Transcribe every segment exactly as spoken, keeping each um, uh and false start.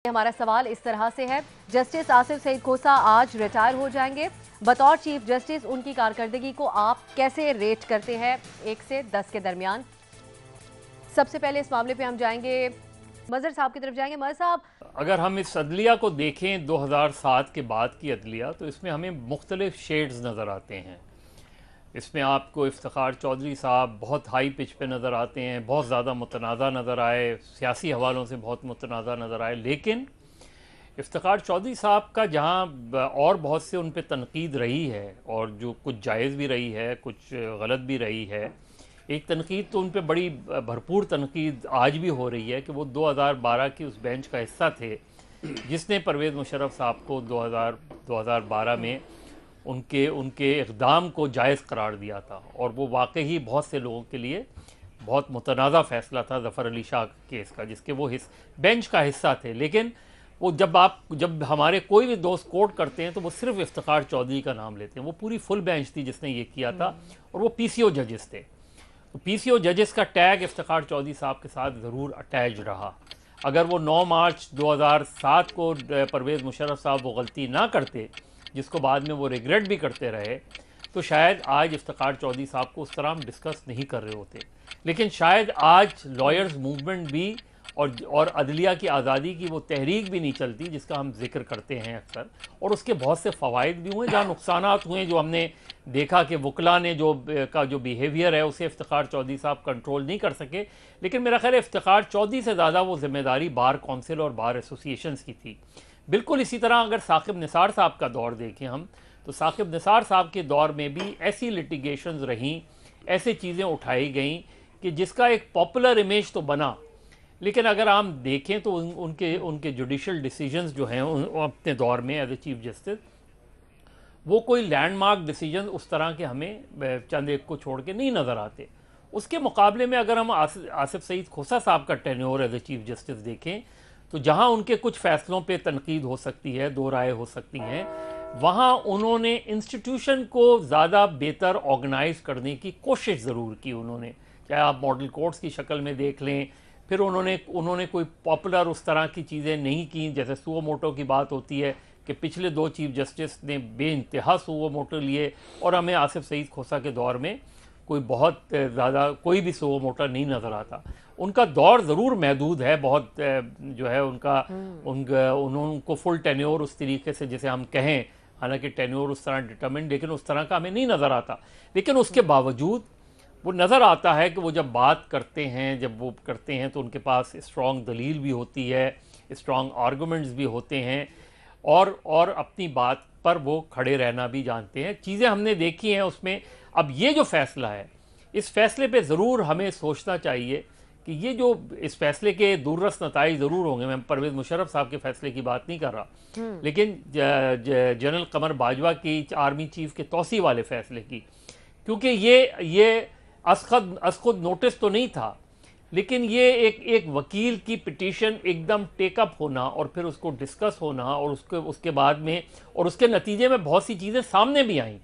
हमारा सवाल इस तरह से है, जस्टिस आसिफ सईद खोसा आज रिटायर हो जाएंगे। बतौर चीफ जस्टिस उनकी कारकर्दगी को आप कैसे रेट करते हैं एक से दस के दरमियान? सबसे पहले इस मामले पे हम जाएंगे, मजहर साहब की तरफ जाएंगे। मजहर साहब, अगर हम इस अदलिया को देखें दो हज़ार सात के बाद की अदलिया, तो इसमें हमें मुख्तलिफ शेड्स नज़र आते हैं। इसमें आपको इफ्तिखार चौधरी साहब बहुत हाई पिच पे नज़र आते हैं, बहुत ज़्यादा मुतनाज़ा नज़र आए, सियासी हवालों से बहुत मुतनाज़ा नज़र आए। लेकिन इफ्तिखार चौधरी साहब का जहाँ और बहुत से उन पर तनकीद रही है, और जो कुछ जायज़ भी रही है, कुछ गलत भी रही है, एक तनकीद तो उन पर बड़ी भरपूर तनकीद आज भी हो रही है कि वो दो हज़ार बारह की उस बेंच का हिस्सा थे जिसने परवेज़ मुशर्रफ साहब को दो हज़ार बारह में उनके उनके इक़दाम को जायज़ करार दिया था। और वो वाकई ही बहुत से लोगों के लिए बहुत मुतनाज़ा फ़ैसला था ज़फ़र अली शाह केस का, जिसके वो हिस बेंच का हिस्सा थे। लेकिन वो जब आप जब हमारे कोई भी दोस्त कोर्ट करते हैं तो वो सिर्फ इफ्तिखार चौधरी का नाम लेते हैं। वो पूरी फुल बेंच थी जिसने ये किया था, और वो पी सी ओ जजेस थे। तो पी सी ओ जजेस का टैग इफ्तिखार चौधरी साहब के साथ ज़रूर अटैच रहा। अगर वो नौ मार्च दो हज़ार सात को परवेज़ मुशर्रफ साहब वो गलती ना करते, जिसको बाद में वो रिग्रेट भी करते रहे, तो शायद आज इफ्तिखार चौधरी साहब को उस तरह हम डिस्कस नहीं कर रहे होते। लेकिन शायद आज लॉयर्स मूवमेंट भी और और अदलिया की आज़ादी की वो तहरीक भी नहीं चलती जिसका हम जिक्र करते हैं अक्सर। और उसके बहुत से फ़वाइद भी हुए, जहाँ नुकसानात हुए, जो हमने देखा कि वकला ने जो का जो बिहेवियर है उसे इफ्तिखार चौधरी साहब कंट्रोल नहीं कर सके। लेकिन मेरा ख्याल है इफ्तिखार चौधरी से ज़्यादा वो ज़िम्मेदारी बार कौंसिल और बार एसोसिएशंस की थी। बिल्कुल इसी तरह अगर साकिब निसार साहब का दौर देखें हम, तो साकिब निसार साहब के दौर में भी ऐसी लिटिगेशंस रहीं, ऐसी चीज़ें उठाई गईं कि जिसका एक पॉपुलर इमेज तो बना, लेकिन अगर हम देखें तो उन, उनके उनके जुडिशल डिसीजंस जो हैं उन, अपने दौर में एज ए चीफ जस्टिस, वो कोई लैंडमार्क डिसीजन उस तरह के हमें चंद एक को छोड़ के नहीं नज़र आते। उसके मुकाबले में अगर हम आसिफ आसिफ सईद खोसा साहब का tenure as a chief justice देखें, तो जहां उनके कुछ फैसलों पे तनकीद हो सकती है, दो राय हो सकती हैं, वहां उन्होंने इंस्टीट्यूशन को ज़्यादा बेहतर ऑर्गेनाइज करने की कोशिश ज़रूर की। उन्होंने, चाहे आप मॉडल कोर्ट्स की शक्ल में देख लें, फिर उन्होंने उन्होंने कोई पॉपुलर उस तरह की चीज़ें नहीं की, जैसे सुओ मोटो की बात होती है कि पिछले दो चीफ जस्टिस ने बेइंतहा सुओ मोटो लिए, और हमें आसिफ सईद खोसा के दौर में कोई बहुत ज़्यादा कोई भी सुओ मोटो नहीं नज़र आता। उनका दौर ज़रूर महदूद है, बहुत जो है उनका उनका उनको फुल टेन्योर उस तरीके से जैसे हम कहें, हालांकि टेन्योर उस तरह डिटर्मिन, लेकिन उस तरह का हमें नहीं नज़र आता। लेकिन उसके बावजूद वो नज़र आता है कि वो जब बात करते हैं जब वो करते हैं तो उनके पास स्ट्रॉन्ग दलील भी होती है, स्ट्रॉन्ग आर्गूमेंट्स भी होते हैं, और और अपनी बात पर वो खड़े रहना भी जानते हैं। चीज़ें हमने देखी हैं उसमें। अब ये जो फ़ैसला है, इस फैसले पे ज़रूर हमें सोचना चाहिए कि ये जो इस फैसले के दूररस नताइज ज़रूर होंगे। मैं परवेज़ मुशर्रफ साहब के फैसले की बात नहीं कर रहा, लेकिन जनरल कमर बाजवा की आर्मी चीफ के तौसी वाले फैसले की, क्योंकि ये ये असखुद असखुद नोटिस तो नहीं था, लेकिन ये एक एक वकील की पिटीशन एकदम टेकअप होना और फिर उसको डिस्कस होना, और उसके उसके बाद में और उसके नतीजे में बहुत सी चीज़ें सामने भी आईं।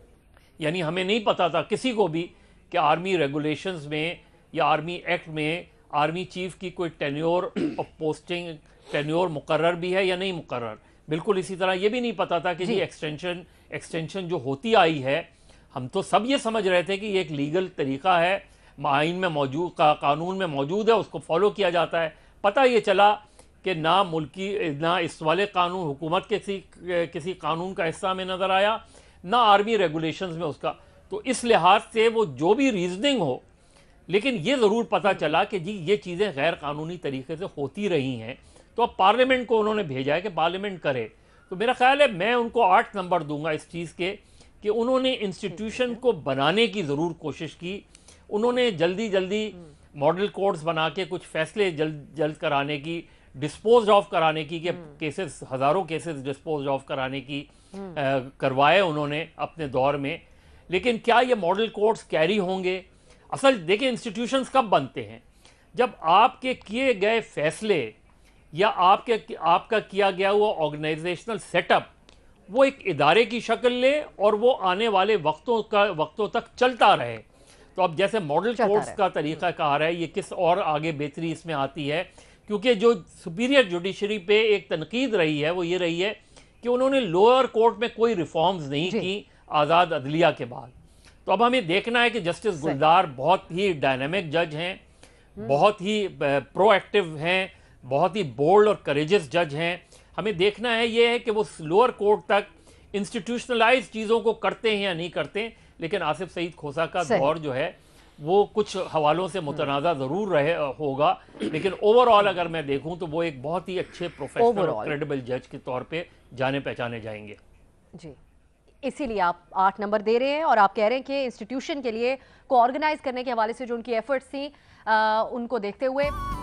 यानी हमें नहीं पता था किसी को भी कि आर्मी रेगुलेशंस में या आर्मी एक्ट में आर्मी चीफ की कोई टेन्योर ऑफ पोस्टिंग टेन्योर मुकर्रर भी है या नहीं मुकर्रर। बिल्कुल इसी तरह ये भी नहीं पता था कि ये एक्सटेंशन एक्सटेंशन जो होती आई है, हम तो सब ये समझ रहे थे कि ये एक लीगल तरीका है, आइन में मौजूद का कानून में मौजूद है, उसको फॉलो किया जाता है। पता ये चला कि ना मुल्की ना इस वाले कानून हुकूमत के किसी किसी कानून का हिस्सा में नज़र आया, ना आर्मी रेगुलेशंस में उसका। तो इस लिहाज से वो जो भी रीजनिंग हो, लेकिन ये ज़रूर पता चला कि जी ये चीज़ें गैर कानूनी तरीके से होती रही हैं। तो अब पार्लियामेंट को उन्होंने भेजा है कि पार्लियामेंट करे। तो मेरा ख्याल है मैं उनको आठ नंबर दूंगा इस चीज़ के कि उन्होंने इंस्टीट्यूशन को बनाने की ज़रूर कोशिश की। उन्होंने जल्दी जल्दी मॉडल कोर्ट्स बना के कुछ फैसले जल्द जल्द कराने की, डिस्पोज ऑफ कराने की, कि केसेस हज़ारों केसेस डिस्पोज ऑफ कराने की आ, करवाए उन्होंने अपने दौर में। लेकिन क्या ये मॉडल कोर्ट्स कैरी होंगे? असल देखिए, इंस्टीट्यूशंस कब बनते हैं? जब आपके किए गए फैसले या आपके आपका किया गया हुआ ऑर्गेनाइजेशनल सेटअप वो एक इदारे की शक्ल ले और वो आने वाले वक्तों का वक्तों तक चलता रहे। तो अब जैसे मॉडल कोर्ट्स का तरीका कार है, ये किस और आगे बेहतरी इसमें आती है क्योंकि जो सुपीरियर जुडिशरी पे एक तनकीद रही है वो ये रही है कि उन्होंने लोअर कोर्ट में कोई रिफॉर्म्स नहीं की आज़ाद अदलिया के बाद। तो अब हमें देखना है कि जस्टिस गुलजार बहुत ही डायनामिक जज हैं, बहुत ही प्रोएक्टिव हैं, बहुत ही बोल्ड और करेजियस जज हैं। हमें देखना है ये है कि वो लोअर कोर्ट तक इंस्टीट्यूशनलाइज चीज़ों को करते हैं या नहीं करते। लेकिन आसिफ सईद खोसा का दौर जो है वो कुछ हवालों से मुतनाज़ा ज़रूर रहे होगा, लेकिन ओवरऑल अगर मैं देखूं तो वो एक बहुत ही अच्छे प्रोफेशनल और क्रेडिबल जज के तौर पे जाने पहचाने जाएंगे। जी, इसीलिए आप आठ नंबर दे रहे हैं और आप कह रहे हैं कि इंस्टीट्यूशन के लिए को ऑर्गेनाइज करने के हवाले से जो उनकी एफर्ट्स थी आ, उनको देखते हुए